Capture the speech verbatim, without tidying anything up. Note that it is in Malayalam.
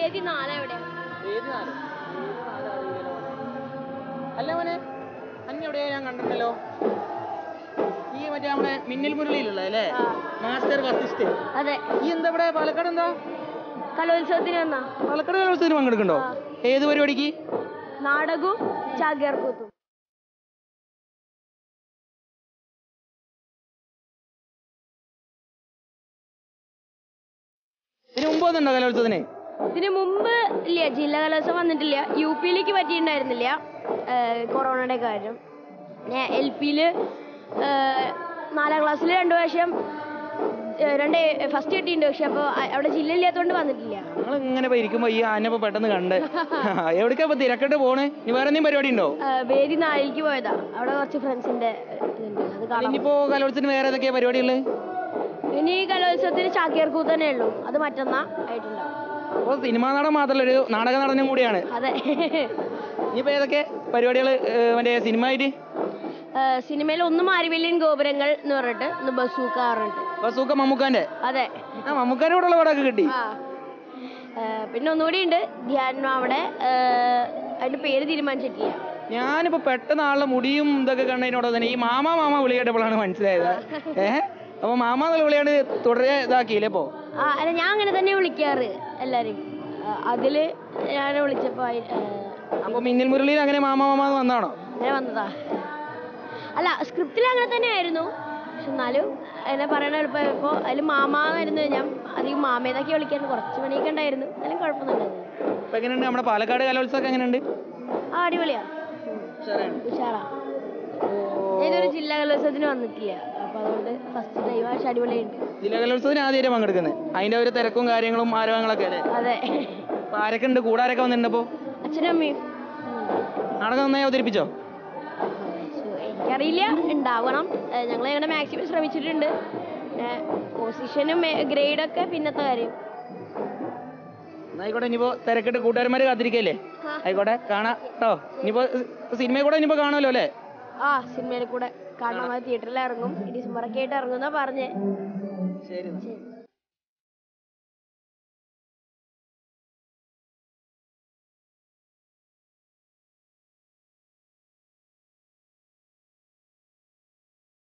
വേദി നാല് എവിടെയാ? വേദി നാല് അല്ല മോനെ, അന്നെ എവിടെയാ ഞാൻ കണ്ടിട്ടുണ്ടല്ലോ. ഈ മറ്റേ നമ്മുടെ മിന്നൽ മുരളിയിലുള്ള അല്ലേ, മാസ്റ്റർ വസിഷ്ഠ്. അതെ. ഈ എന്താ ഇവിടെ പാലക്കാട് എന്താ കലോത്സവത്തിന് വന്നാ? പാലക്കാട് കലോത്സവത്തിന് പങ്കെടുക്കണ്ടോ? ഏത് പരിപാടിക്ക്? നാടകവും ചാക്യാർകൂത്തും. ഇതിന് മുമ്പ് വന്നിട്ടുണ്ടോ കലോത്സവത്തിന്? ഇതിന് മുമ്പ് ഇല്ല, ജില്ലാ കലോത്സവം വന്നിട്ടില്ല. യു പിയിലേക്ക് പറ്റിയിട്ടുണ്ടായിരുന്നില്ല കൊറോണയുടെ കാര്യം. പിന്നെ എൽ പിയില് നാലാം ക്ലാസ്സിൽ രണ്ടു പ്രാവശ്യം രണ്ട് ഫസ്റ്റ് കിട്ടിയിട്ടുണ്ട്. പക്ഷെ അപ്പോൾ അവിടെ ജില്ല ഇല്ലാത്തതുകൊണ്ട് വന്നിട്ടില്ല. ഞങ്ങൾ ഇങ്ങനെ ഇരിക്കുമ്പോ ഈ ആനപ്പോ പെട്ടെന്ന് കണ്ട് എവിടേക്കാ ഇപ്പൊ തിരക്കിട്ട് പോണ്? ഇനി വേറെ എന്തെങ്കിലും പരിപാടി ഉണ്ടോ? വേദി നാലിലേക്ക് പോയതാ, അവിടെ കുറച്ച് ഫ്രണ്ട്സിന്റെ ഇതുണ്ട്. ഇനിയിപ്പോ കലോത്സവത്തിന് വേറെ ഏതൊക്കെയാ പരിപാടികള്? ഇനി കലോത്സവത്തിന് ചാക്യാർകൂത്ത് തന്നെ ഉള്ളൂ, അത് മറ്റന്നാ ആയിട്ടുണ്ടാവും. അപ്പൊ സിനിമാ നടൻ മാത്രല്ല, ഒരു നാടക നടനും കൂടിയാണ്. അതെ. ഇനിയിപ്പോ ഏതൊക്കെ പരിപാടികള് മറ്റേ സിനിമ ആയിട്ട്? സിനിമയിൽ ഒന്ന് മാരിവെല്ലിൻ ഗോപുരങ്ങൾ എന്ന് പറഞ്ഞിട്ട്, ഒന്ന് ബസൂക്ക പറഞ്ഞിട്ട്. ബസൂക്ക മമ്മൂക്കാന്റെ? അതെ. ആ മമ്മൂക്കാന്റെ കൂടെ ഉള്ള പടമൊക്കെ കിട്ടി. പിന്നെ ഒന്നുകൂടി ഉണ്ട് ധ്യാനം, അവിടെ അതിന്റെ പേര് തീരുമാനിച്ചിട്ടില്ല. ഞാനിപ്പോ പെട്ടെന്ന് ആളുടെ മുടിയും ഇതൊക്കെ കണ്ടതിനോട് തന്നെ ഈ മാമ മാമ വിളി കേട്ടപ്പോഴാണ് മനസ്സിലായത്. ഏഹ് അപ്പൊ മാമ എന്നുള്ള വിളിയാണ് തുടരെ ഇതാക്കിയില്ലേ ഇപ്പൊ? ആ അല്ല, ഞാൻ അങ്ങനെ തന്നെ വിളിക്കാറ് എല്ലാരും. അതില് ഞാൻ വിളിച്ചപ്പോ അപ്പൊ മിന്നൽ മുരളിയിൽ അങ്ങനെ മാമ മാമ വന്നാണോ? അങ്ങനെ വന്നതാ. അല്ല, സ്ക്രിപ്റ്റിൽ അങ്ങനെ തന്നെ ആയിരുന്നു. പക്ഷെ എന്നാലും എന്നെ പറയണ എളുപ്പമായപ്പോ അതിൽ മാമാന്നായിരുന്നു. ഞാൻ അധികം മാമേന്നൊക്കെ വിളിക്കാൻ കുറച്ച് പണിയൊക്കെ ഉണ്ടായിരുന്നു. എന്നാലും കുഴപ്പമൊന്നുമില്ലായിരുന്നു. ഇപ്പൊ എങ്ങനെയുണ്ട് നമ്മുടെ പാലക്കാട് കലോത്സവം? എങ്ങനെയുണ്ട്? ആ അടിപൊളിയാ, ഉഷാറാ. ഇതൊരു ജില്ലാ കലോത്സവത്തിന് വന്നിട്ടില്ല, അപ്പൊ അതുകൊണ്ട് ഫസ്റ്റ് ടൈം. പക്ഷെ അടിപൊളിയുണ്ട്. ജില്ലാ കലോത്സവത്തിന് ആദ്യമായിട്ട് പങ്കെടുക്കുന്നത്? അതിന്റെ ഒരു തിരക്കും കാര്യങ്ങളും ആരവങ്ങളൊക്കെ അല്ലേ? അതെ. ആരൊക്കെ ഉണ്ട്? കൂടാരൊക്കെ വന്നിട്ടുണ്ട്? അപ്പൊ അച്ഛനും അമ്മയും. നാടകം നന്നായി അവതരിപ്പിച്ചോ? എനിക്കറിയില്ല, ഉണ്ടാവണം. ഞങ്ങൾ ഞങ്ങളുടെ മാക്സിമം ശ്രമിച്ചിട്ടുണ്ട്. പിന്നെ പൊസിഷനും ഗ്രേഡൊക്കെ പിന്നത്തെ കാര്യം. ആയിക്കോട്ടെ, ഇനിയിപ്പോ തിരക്കിട്ട് കൂട്ടുകാരന്മാര് കാത്തിരിക്കല്ലേ? ആയിക്കോട്ടെ, കാണാം കേട്ടോ. ഇനിയിപ്പോ സിനിമയിൽ കൂടെ ഇനിയിപ്പോ കാണുമല്ലോ അല്ലേ? ആ സിനിമയിൽ കൂടെ കാണാൻ തിയേറ്ററിൽ ഇറങ്ങും. ഡിസംബറൊക്കെ ആയിട്ട് ഇറങ്ങുന്നാ പറഞ്ഞേ. ശരി.